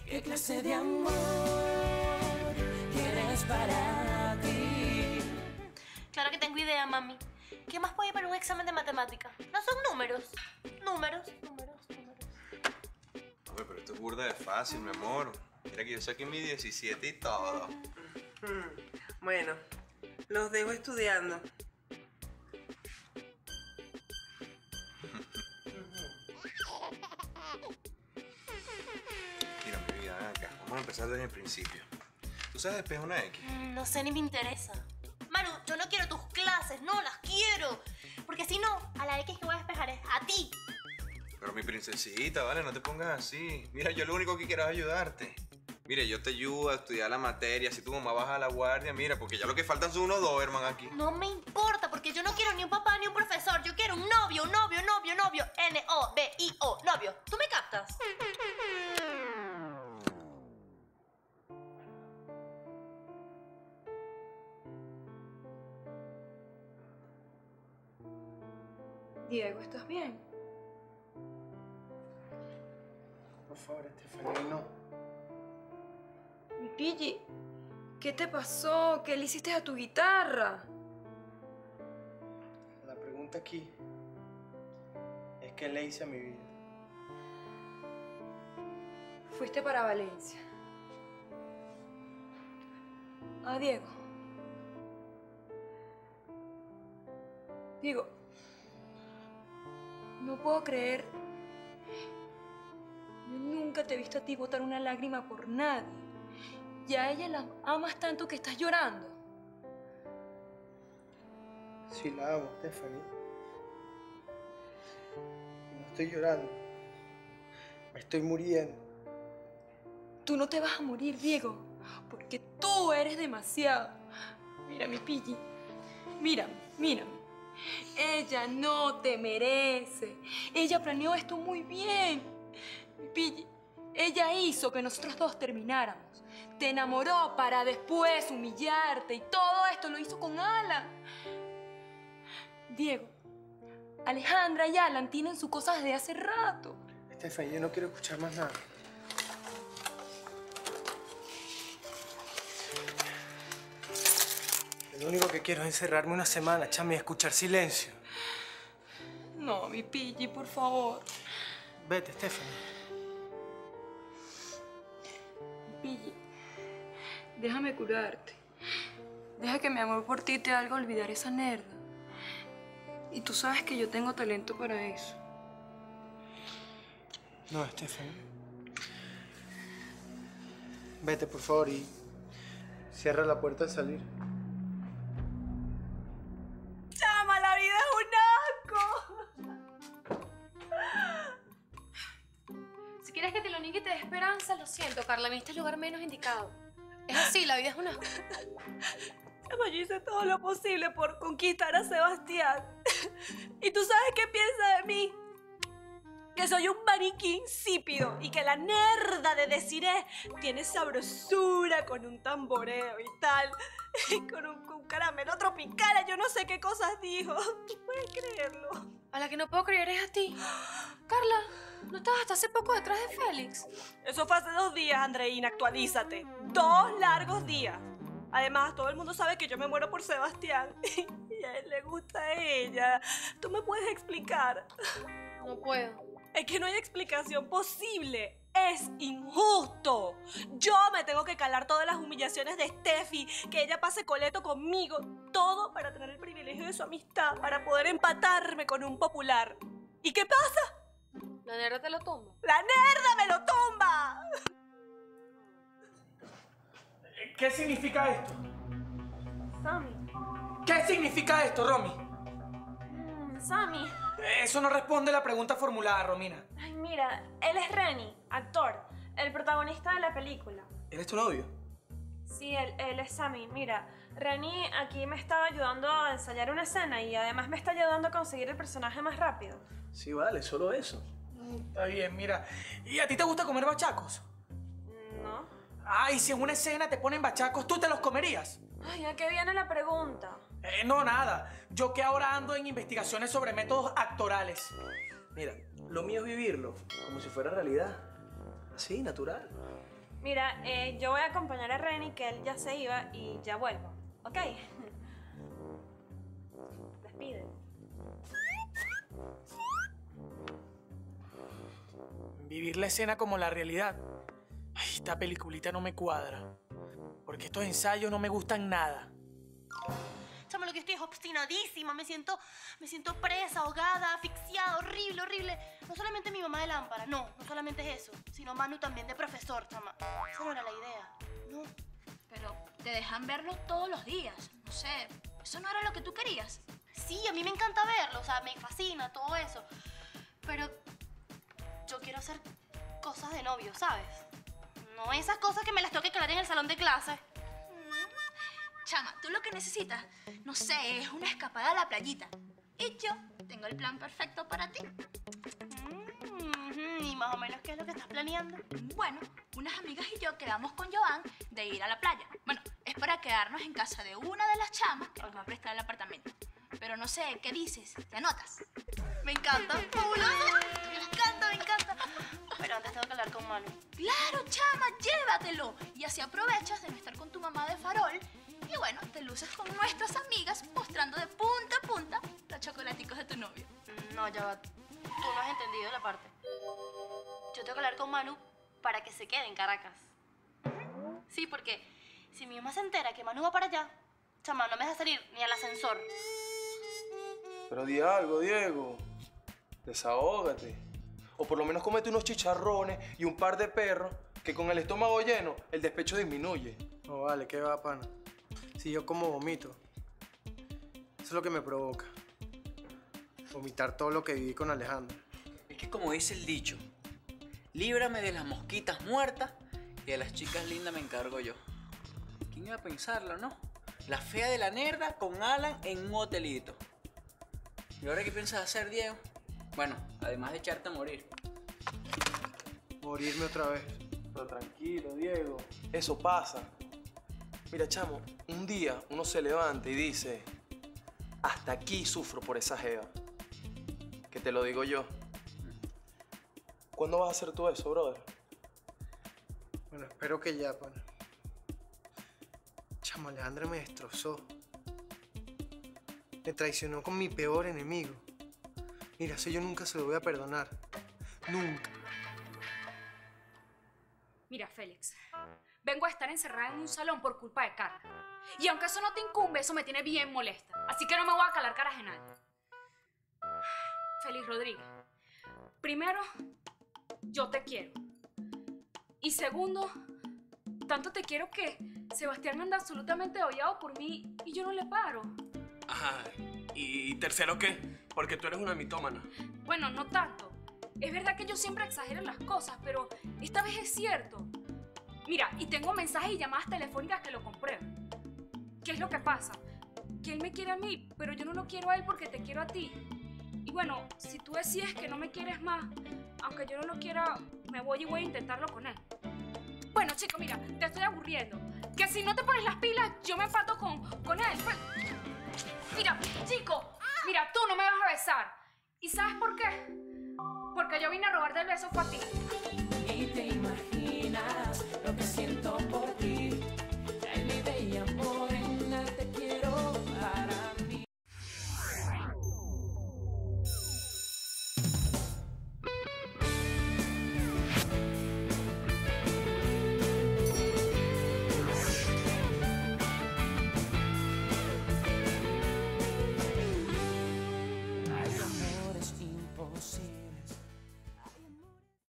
¿Qué clase de amor quieres para ti? Claro que tengo idea, mami. ¿Qué más puede ir para un examen de matemática? No son números. Números. Hombre, pero esto es burda de fácil, mi amor. Mira que yo saqué mi 17 y todo. Bueno, los dejo estudiando. Mira, mi vida, ven acá. Vamos a empezar desde el principio. ¿Tú sabes despejar una X? No sé ni me interesa. Manu, yo no quiero tus clases, no las quiero. Porque si no, a la X que voy a despejar es a ti. Pero mi princesita, vale, no te pongas así. Mira, yo lo único que quiero es ayudarte. Mire, yo te ayudo a estudiar la materia, si tu mamá baja a la guardia, mira, porque ya lo que faltan son unos dos, hermano, aquí. No me importa, porque yo no quiero ni un papá ni un profesor. Yo quiero un novio. N-O-V-I-O, novio. ¿Tú me captas? Diego, ¿estás bien? Por favor, Estefanía, no. Mi Pilli, ¿qué te pasó? ¿Qué le hiciste a tu guitarra? La pregunta aquí es qué le hice a mi vida. Fuiste para Valencia. Ah, Diego. Diego, no puedo creer. Yo nunca te he visto a ti botar una lágrima por nadie. Y a ella la amas tanto que estás llorando. Sí, la amo, Stephanie. No estoy llorando. Me estoy muriendo. Tú no te vas a morir, Diego, porque tú eres demasiado. Mira, mi Pilli. Mírame. Ella no te merece. Ella planeó esto muy bien. Mi Pilli, ella hizo que nosotros dos termináramos. Te enamoró para después humillarte y todo esto lo hizo con Alan. Diego, Alejandra y Alan tienen sus cosas desde hace rato. Stephanie, yo no quiero escuchar más nada. Lo único que quiero es encerrarme una semana, chami, y escuchar silencio. No, mi Pilli, por favor. Vete, Stephanie. Pilli, déjame curarte. Deja que mi amor por ti te haga olvidar esa nerda. Y tú sabes que yo tengo talento para eso. No, Stephanie. Vete, por favor, y cierra la puerta al salir. ¡Chama, la vida es un asco! Si quieres que te lo niegue y te dé esperanza, lo siento, Carla, viniste al lugar menos indicado. Es así, la vida es una... Chama, yo hice todo lo posible por conquistar a Sebastián. ¿Y tú sabes qué piensa de mí? Que soy un maniquí insípido y que la nerda de Desiree tiene sabrosura con un tamboreo y tal. Y con un caramelo tropical, yo no sé qué cosas dijo. ¿Tú puedes creerlo? A la que no puedo creer es a ti. Carla, ¿no estabas hasta hace poco detrás de Félix? Eso fue hace 2 días, Andreina, actualízate. 2 largos días. Además, todo el mundo sabe que yo me muero por Sebastián. Y a él le gusta a ella. ¿Tú me puedes explicar? No puedo. Es que no hay explicación posible. Es injusto. Yo me tengo que calar todas las humillaciones de Steffi, que ella pase coleto conmigo, todo para tener el privilegio de su amistad, para poder empatarme con un popular. ¿Y qué pasa? La nerda te lo tumba. ¡La nerda me lo tumba! ¿Qué significa esto? Sammy. ¿Qué significa esto, Romy? Sammy. Eso no responde a la pregunta formulada, Romina. Ay, mira, él es Renny, actor, el protagonista de la película. ¿Él es tu novio? Sí, él es Sammy. Mira, Renny aquí me estaba ayudando a ensayar una escena y además me está ayudando a conseguir el personaje más rápido. Sí, vale, solo eso. Está bien, mira. ¿Y a ti te gusta comer bachacos? ¿No? Ay, si en una escena te ponen bachacos, ¿tú te los comerías? Ay, ¿a qué viene la pregunta? No, nada. Yo que ahora ando en investigaciones sobre métodos actorales. Mira, lo mío es vivirlo como si fuera realidad. Así, natural. Mira, yo voy a acompañar a Renny, que él ya se iba y ya vuelvo, ¿ok? Despide. Vivir la escena como la realidad. Ay, esta peliculita no me cuadra. Porque estos ensayos no me gustan nada. Chamo, lo que estoy es obstinadísima. Me siento presa, ahogada, asfixiada, horrible, horrible. No solamente mi mamá de lámpara, no solamente es eso, sino Manu también de profesor, chama. Esa no era la idea, no. Pero te dejan verlo todos los días. No sé, ¿eso no era lo que tú querías? Sí, a mí me encanta verlo, o sea, me fascina todo eso. Pero yo quiero hacer cosas de novio, ¿sabes? No esas cosas que me las tengo que aclarar en el salón de clases. Chama, tú lo que necesitas, no sé, es una escapada a la playita. Y yo tengo el plan perfecto para ti. ¿Y más o menos qué es lo que estás planeando? Bueno, unas amigas y yo quedamos con Joan de ir a la playa. Bueno, es para quedarnos en casa de una de las chamas que nos va a prestar el apartamento. Pero no sé, ¿qué dices? ¿Te anotas? Me encanta, fabuloso. Me encanta, me encanta. Pero antes tengo que hablar con Manu. ¡Claro, chama! ¡Llévatelo! Y así aprovechas de no estar con tu mamá de farol. Y bueno, te luces con nuestras amigas mostrando de punta a punta los chocolaticos de tu novio. No, ya va. Tú no has entendido la parte. Yo tengo que hablar con Manu para que se quede en Caracas. Sí, porque si mi mamá se entera que Manu va para allá, chama, no me deja salir ni al ascensor. Pero di algo, Diego. Desahógate. O por lo menos cómete unos chicharrones y un par de perros que con el estómago lleno el despecho disminuye. No vale, ¿qué va, pana? Si yo como vomito, eso es lo que me provoca. Vomitar todo lo que viví con Alejandra. Es que como dice el dicho, líbrame de las mosquitas muertas y de las chicas lindas me encargo yo. ¿Quién iba a pensarlo, no? La fea de la nerda con Alan en un hotelito. ¿Y ahora qué piensas hacer, Diego? Bueno, además de echarte a morir. Morirme otra vez. Pero tranquilo, Diego. Eso pasa. Mira, chamo, un día uno se levanta y dice, hasta aquí sufro por esa jeva. Que te lo digo yo. ¿Cuándo vas a hacer tú eso, brother? Bueno, espero que ya, pana. Chamo, Alejandra me destrozó. Me traicionó con mi peor enemigo. Mira, eso yo nunca se lo voy a perdonar. Nunca. Mira, Félix, vengo a estar encerrada en un salón por culpa de Carla. Y aunque eso no te incumbe, eso me tiene bien molesta. Así que no me voy a calar caras en nadie. Félix Rodríguez, primero, yo te quiero. Y segundo, tanto te quiero que Sebastián anda absolutamente odiado por mí y yo no le paro. Ajá. ¿Y tercero qué? Porque tú eres una mitómana. Bueno, no tanto. Es verdad que yo siempre exagero las cosas, pero esta vez es cierto. Mira, y tengo mensajes y llamadas telefónicas que lo comprueban. ¿Qué es lo que pasa? Que él me quiere a mí, pero yo no lo quiero a él porque te quiero a ti. Y bueno, si tú decides que no me quieres más, aunque yo no lo quiera, me voy y voy a intentarlo con él. Bueno, chico, mira, te estoy aburriendo. Que si no te pones las pilas, yo me empato con él. Mira, chico, mira, tú no me vas a besar. ¿Y sabes por qué? Porque yo vine a robarte el beso fue a ti.